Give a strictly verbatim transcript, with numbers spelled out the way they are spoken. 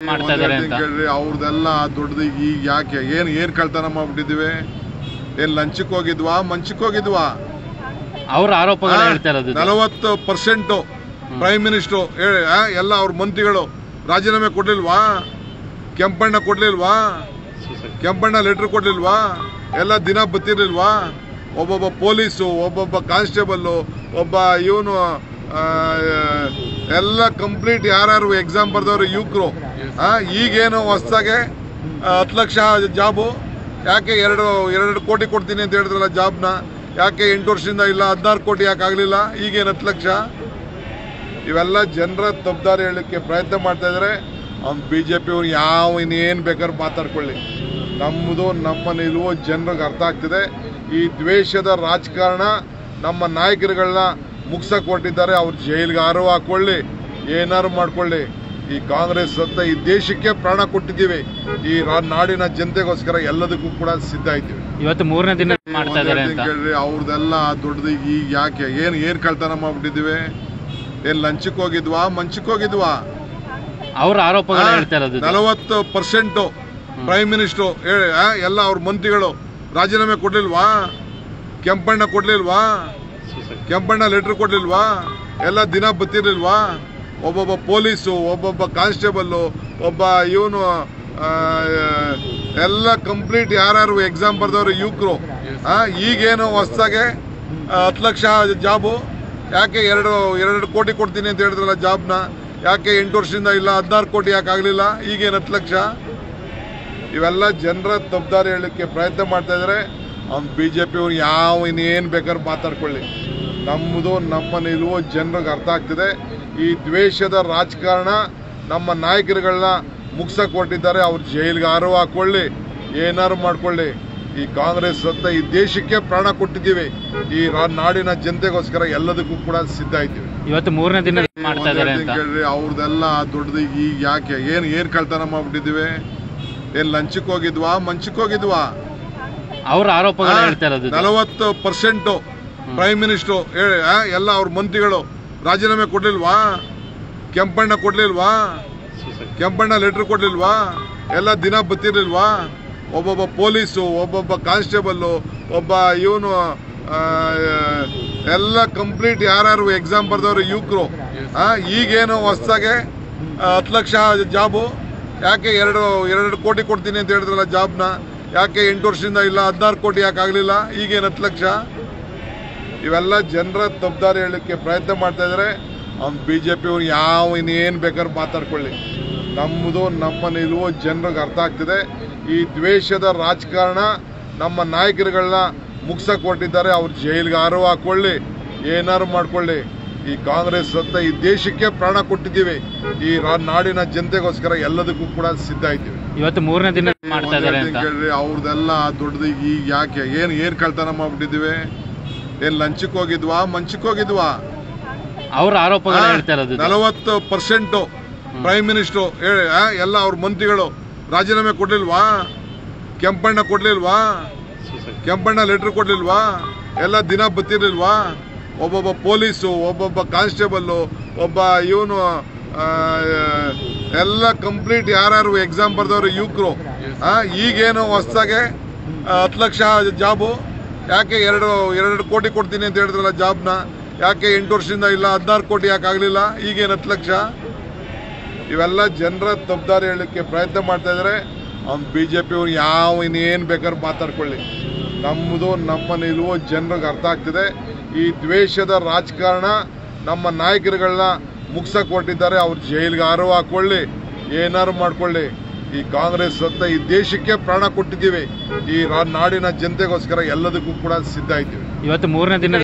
ಮಾಡ್ತಾ ಇದ್ದಾರೆ ಅಂತ ಕೇಳ್ರಿ. ಅವ್ರದೆಲ್ಲ ದೊಡ್ಡದು ಈಗ ಯಾಕೆ ಏನ್ ಏನ್ ಕಳ್ತನ ಮಾಡ್ಬಿಟ್ಟಿದೀವಿ? ಏನ್ ಲಂಚಕ್ಕೆ ಹೋಗಿದ್ವಾ ಮಂಚಕ್ಕೆ ಹೋಗಿದ್ವಾ? ಅವ್ರ ಆರೋಪಗಳು ಹೇಳ್ತಾ ಇರೋದು ನಲವತ್ತು ಪರ್ಸೆಂಟ್ ಪ್ರೈಮ್ ಮಿನಿಸ್ಟರ್ ಎಲ್ಲ ಅವ್ರ ಮಂತ್ರಿಗಳು ರಾಜೀನಾಮೆ ಕೊಡ್ಲಿಲ್ವಾ? ಕೆಂಪಣ್ಣ ಕೊಡ್ಲಿಲ್ವಾ? ಕೆಂಪಣ್ಣ ಲೆಟರ್ ಕೊಡ್ಲಿಲ್ವಾ? ಎಲ್ಲ ದಿನ ಬತ್ತಿರ್ಲಿಲ್ವಾ? ಒಬ್ಬೊಬ್ಬ ಪೊಲೀಸು, ಒಬ್ಬೊಬ್ಬ ಕಾನ್ಸ್ಟೇಬಲ್, ಒಬ್ಬ ಇವನು ಎಲ್ಲ ಕಂಪ್ಲೀಟ್ ಯಾರ್ಯಾರು ಎಕ್ಸಾಮ್ ಬರ್ದವ್ರು ಯುವಕರು ಈಗೇನು ಹೊಸದಾಗೆ ಹತ್ತು ಲಕ್ಷ ಜಾಬು ಯಾಕೆ ಎರಡು ಎರಡು ಕೋಟಿ ಕೊಡ್ತೀನಿ ಅಂತ ಹೇಳಿದ್ರಲ್ಲ ಜಾಬ್ನ, ಯಾಕೆ ಎಂಟು ವರ್ಷದಿಂದ ಇಲ್ಲ ಹದಿನಾರು ಕೋಟಿ ಯಾಕೆ ಆಗಲಿಲ್ಲ? ಈಗೇನು ಹತ್ತು ಲಕ್ಷ? ಇವೆಲ್ಲ ಜನರ ತಪ್ಪದಾರಿ ಹೇಳಲಿಕ್ಕೆ ಪ್ರಯತ್ನ ಮಾಡ್ತಾ ಇದ್ದಾರೆ. ಅವ್ನು ಬಿ ಜೆ ಪಿಯವ್ರು ಯಾವ ಇನ್ನೇನು ಬೇಕಾದ್ರೂ ಮಾತಾಡ್ಕೊಳ್ಳಿ, ನಮ್ಮದು ನಮ್ಮ ನಿಲುವು ಜನರಿಗೆ ಅರ್ಥ ಆಗ್ತಿದೆ. ಈ ದ್ವೇಷದ ರಾಜಕಾರಣ ನಮ್ಮ ನಾಯಕರುಗಳನ್ನ ಮುಗ್ಸಕ್ಕೆ ಹೊರಟಿದ್ದಾರೆ. ಅವ್ರು ಜೈಲಿಗೆ ಆರು ಹಾಕೊಳ್ಳಿ, ಏನಾರು ಮಾಡ್ಕೊಳ್ಳಿ. ಈ ಕಾಂಗ್ರೆಸ್ ಅಂತ ಈ ದೇಶಕ್ಕೆ ಪ್ರಾಣ ಕೊಟ್ಟಿದ್ದೀವಿ. ಈ ನಾಡಿನ ಜನತೆಗೋಸ್ಕರ ಎಲ್ಲದಕ್ಕೂ ಕೂಡ ಸಿದ್ಧ ಇದ್ದೀವಿ. ಇವತ್ತು ಮೂರನೇ ದಿನ ಮಾಡ್ತಾ ಇದ್ದಾರೆ ಅಂತ ಕೇಳ್ರಿ. ಅವ್ರದೆಲ್ಲ ದೊಡ್ಡದು ಈಗ ಯಾಕೆ ಏನ್ ಏನ್ ಕಳ್ತನ ಮಾಡ್ಬಿಟ್ಟಿದೀವಿ? ಏನ್ ಲಂಚಕ್ಕೆ ಹೋಗಿದ್ವಾ ಮಂಚಕ್ಕೆ ಹೋಗಿದ್ವಾ? ಅವ್ರ ಆರೋಪಗಳು ಹೇಳ್ತಾ ಇರೋದು ನಲವತ್ತು ಪರ್ಸೆಂಟ್ ಪ್ರೈಮ್ ಮಿನಿಸ್ಟರ್ ಎಲ್ಲ ಅವ್ರ ಮಂತ್ರಿಗಳು ರಾಜೀನಾಮೆ ಕೊಡ್ಲಿಲ್ವಾ? ಕೆಂಪಣ್ಣ ಕೊಡ್ಲಿಲ್ವಾ? ಕೆಂಪಣ್ಣ ಲೆಟರ್ ಕೊಡ್ಲಿಲ್ವಾ? ಎಲ್ಲ ದಿನ ಬತ್ತಿರ್ಲಿಲ್ವಾ? ಒಬ್ಬೊಬ್ಬ ಪೊಲೀಸು, ಒಬ್ಬೊಬ್ಬ ಕಾನ್ಸ್ಟೇಬಲ್, ಒಬ್ಬ ಇವನು ಎಲ್ಲ ಕಂಪ್ಲೀಟ್ ಯಾರ್ಯಾರು ಎಕ್ಸಾಮ್ ಬರ್ದವ್ರು ಯುವಕರು ಈಗೇನು ಹೊಸದಾಗೆ ಹತ್ತು ಲಕ್ಷ ಜಾಬು ಯಾಕೆ ಎರಡು ಎರಡು ಕೋಟಿ ಕೊಡ್ತೀನಿ ಅಂತ ಹೇಳಿದ್ರಲ್ಲ ಜಾಬ್ನ, ಯಾಕೆ ಎಂಟು ವರ್ಷದಿಂದ ಇಲ್ಲ ಹದಿನಾರು ಕೋಟಿ ಯಾಕೆ ಆಗಲಿಲ್ಲ? ಈಗೇನು ಹತ್ತು ಲಕ್ಷ? ಇವೆಲ್ಲ ಜನರ ತಪ್ಪದಾರಿ ಹೇಳಲಿಕ್ಕೆ ಪ್ರಯತ್ನ ಮಾಡ್ತಾ ಇದ್ದಾರೆ. ಅವ್ನು ಬಿ ಜೆ ಪಿಯವ್ರು ಯಾವ ಇನ್ನೇನು ಬೇಕಾದ್ರೂ ಮಾತಾಡ್ಕೊಳ್ಳಿ, ನಮ್ಮದು ನಮ್ಮ ನಿಲುವು ಜನರಿಗೆ ಅರ್ಥ ಆಗ್ತಿದೆ. ಈ ದ್ವೇಷದ ರಾಜಕಾರಣ ನಮ್ಮ ನಾಯಕರುಗಳನ್ನ ಮುಗ್ಸಕ್ಕೆ ಹೊರಟಿದ್ದಾರೆ. ಅವ್ರು ಜೈಲಿಗೆ ಆರು ಹಾಕೊಳ್ಳಿ, ಏನಾರು ಮಾಡ್ಕೊಳ್ಳಿ. ಈ ಕಾಂಗ್ರೆಸ್ ಅಂತ ಈ ದೇಶಕ್ಕೆ ಪ್ರಾಣ ಕೊಟ್ಟಿದ್ದೀವಿ. ಈ ನಾಡಿನ ಜನತೆಗೋಸ್ಕರ ಎಲ್ಲದಕ್ಕೂ ಕೂಡ ಸಿದ್ಧ ಇದ್ದೀವಿ. ಇವತ್ತು ಮೂರನೇ ದಿನ ಮಾಡ್ತಾ ಇದ್ದಾರೆ ಅಂತ ಕೇಳ್ರಿ. ಅವ್ರದೆಲ್ಲ ದೊಡ್ಡದು ಈಗ ಯಾಕೆ ಏನ್ ಏನ್ ಕಳ್ತನ ಮಾಡ್ಬಿಟ್ಟಿದೀವಿ? ಏನ್ ಲಂಚಕ್ಕೆ ಹೋಗಿದ್ವಾ ಮಂಚಕ್ಕೆ ಹೋಗಿದ್ವಾ? ಅವ್ರ ಆರೋಪಗಳು ಹೇಳ್ತಾ ಇರೋದು ನಲವತ್ತು ಪರ್ಸೆಂಟ್ ಪ್ರೈಮ್ ಮಿನಿಸ್ಟರ್ ಎಲ್ಲ ಅವ್ರ ಮಂತ್ರಿಗಳು ರಾಜೀನಾಮೆ ಕೊಡ್ಲಿಲ್ವಾ? ಕೆಂಪಣ್ಣ ಕೊಡ್ಲಿಲ್ವಾ? ಕೆಂಪಣ್ಣ ಲೆಟರ್ ಕೊಡ್ಲಿಲ್ವಾ? ಎಲ್ಲ ದಿನ ಬತ್ತಿರ್ಲಿಲ್ವಾ? ಒಬ್ಬೊಬ್ಬ ಪೊಲೀಸು, ಒಬ್ಬೊಬ್ಬ ಕಾನ್ಸ್ಟೇಬಲ್, ಒಬ್ಬ ಇವನು ಎಲ್ಲ ಕಂಪ್ಲೀಟ್ ಯಾರ್ಯಾರು ಎಕ್ಸಾಮ್ ಬರ್ದವ್ರು ಯುವಕರು ಈಗೇನು ಹೊಸದಾಗೆ ಹತ್ತು ಲಕ್ಷ ಜಾಬು ಯಾಕೆ ಎರಡು ಎರಡು ಕೋಟಿ ಕೊಡ್ತೀನಿ ಅಂತ ಹೇಳಿದ್ರಲ್ಲ ಜಾಬ್ನ, ಯಾಕೆ ಎಂಟು ವರ್ಷದಿಂದ ಇಲ್ಲ ಹದಿನಾರು ಕೋಟಿ ಯಾಕೆ ಆಗಲಿಲ್ಲ? ಈಗೇನು ಹತ್ತು ಲಕ್ಷ? ಇವೆಲ್ಲ ಜನರ ತಪ್ಪದಾರಿ ಹೇಳಲಿಕ್ಕೆ ಪ್ರಯತ್ನ ಮಾಡ್ತಾ ಇದ್ದಾರೆ. ಅವ್ನು ಬಿ ಜೆ ಪಿಯವ್ರು ಯಾವ ಇನ್ನೇನು ಬೇಕಾದ್ರೂ ಮಾತಾಡ್ಕೊಳ್ಳಿ, ನಮ್ಮದು ನಮ್ಮ ನಿಲುವು ಜನರಿಗೆ ಅರ್ಥ ಆಗ್ತಿದೆ. ಈ ದ್ವೇಷದ ರಾಜಕಾರಣ ನಮ್ಮ ನಾಯಕರುಗಳನ್ನ ಮುಗ್ಸಕ್ಕೆ ಹೊರಟಿದ್ದಾರೆ. ಅವ್ರು ಜೈಲಿಗೆ ಆರು ಹಾಕೊಳ್ಳಿ, ಏನಾರು ಮಾಡ್ಕೊಳ್ಳಿ. ಈ ಕಾಂಗ್ರೆಸ್ ಅಂತ ಈ ದೇಶಕ್ಕೆ ಪ್ರಾಣ ಕೊಟ್ಟಿದ್ದೀವಿ. ಈ ನಾಡಿನ ಜನತೆಗೋಸ್ಕರ ಎಲ್ಲದಕ್ಕೂ ಕೂಡ ಸಿದ್ಧ ಇದ್ದೀವಿ. ಇವತ್ತು ಮೂರನೇ ದಿನ ಮಾಡ್ತಾ ಇದ್ದಾರೆ ಅಂತ ಕೇಳ್ರಿ. ಅವ್ರದೆಲ್ಲ ದೊಡ್ಡದು ಈಗ ಯಾಕೆ ಏನ್ ಏನ್ ಕಳ್ತನ ಮಾಡ್ಬಿಟ್ಟಿದೀವಿ? ಏನ್ ಲಂಚಕ್ಕೆ ಹೋಗಿದ್ವಾ ಮಂಚಕ್ಕೆ ಹೋಗಿದ್ವಾ? ಅವ್ರ ಆರೋಪಗಳು ಹೇಳ್ತಾ ಇರೋದು ನಲವತ್ತು ಪರ್ಸೆಂಟ್ ಪ್ರೈಮ್ ಮಿನಿಸ್ಟರ್ ಎಲ್ಲ ಅವ್ರ ಮಂತ್ರಿಗಳು ರಾಜೀನಾಮೆ ಕೊಡ್ಲಿಲ್ವಾ? ಕೆಂಪಣ್ಣ ಕೊಡ್ಲಿಲ್ವಾ? ಕೆಂಪಣ್ಣ ಲೆಟರ್ ಕೊಡ್ಲಿಲ್ವಾ? ಎಲ್ಲ ದಿನ ಬತ್ತಿರ್ಲಿಲ್ವಾ? ಒಬ್ಬೊಬ್ಬ ಪೊಲೀಸು, ಒಬ್ಬೊಬ್ಬ ಕಾನ್ಸ್ಟೇಬಲ್, ಒಬ್ಬ ಇವನು ಎಲ್ಲ ಕಂಪ್ಲೀಟ್ ಯಾರ್ಯಾರು ಎಕ್ಸಾಮ್ ಬರ್ದವ್ರು ಯುವಕರು ಈಗೇನು ಹೊಸದಾಗೆ ಹತ್ತು ಲಕ್ಷ ಜಾಬು ಯಾಕೆ ಎರಡು ಎರಡು ಕೋಟಿ ಕೊಡ್ತೀನಿ ಅಂತ ಹೇಳಿದ್ರಲ್ಲ ಜಾಬ್ನ, ಯಾಕೆ ಎಂಟು ವರ್ಷದಿಂದ ಇಲ್ಲ ಹದಿನಾರು ಕೋಟಿ ಯಾಕೆ ಆಗಲಿಲ್ಲ? ಈಗೇನು ಹತ್ತು ಲಕ್ಷ? ಇವೆಲ್ಲ ಜನರ ತಪ್ಪದಾರಿ ಹೇಳಲಿಕ್ಕೆ ಪ್ರಯತ್ನ ಮಾಡ್ತಾ ಇದ್ದಾರೆ. ಅವ್ನು ಬಿ ಜೆ ಪಿಯವ್ರು ಯಾವ ಇನ್ನೇನು ಬೇಕಾದ್ರೂ ಮಾತಾಡ್ಕೊಳ್ಳಿ, ನಮ್ಮದು ನಮ್ಮ ನಿಲುವು ಜನರಿಗೆ ಅರ್ಥ ಆಗ್ತಿದೆ. ಈ ದ್ವೇಷದ ರಾಜಕಾರಣ ನಮ್ಮ ನಾಯಕರುಗಳನ್ನ ಮುಗ್ಸಕ್ಕೆ ಹೊರಟಿದ್ದಾರೆ. ಅವ್ರು ಜೈಲಿಗೆ ಆರು ಹಾಕೊಳ್ಳಿ, ಏನಾರು ಮಾಡ್ಕೊಳ್ಳಿ. ಈ ಕಾಂಗ್ರೆಸ್ ಅಂತ ಈ ದೇಶಕ್ಕೆ ಪ್ರಾಣ ಕೊಟ್ಟಿದ್ದೀವಿ. ಈ ನಾಡಿನ ಜನತೆಗೋಸ್ಕರ ಎಲ್ಲದಕ್ಕೂ ಕೂಡ ಸಿದ್ಧ ಇದ್ದೀವಿ. ಇವತ್ತು ಮೂರನೇ ದಿನ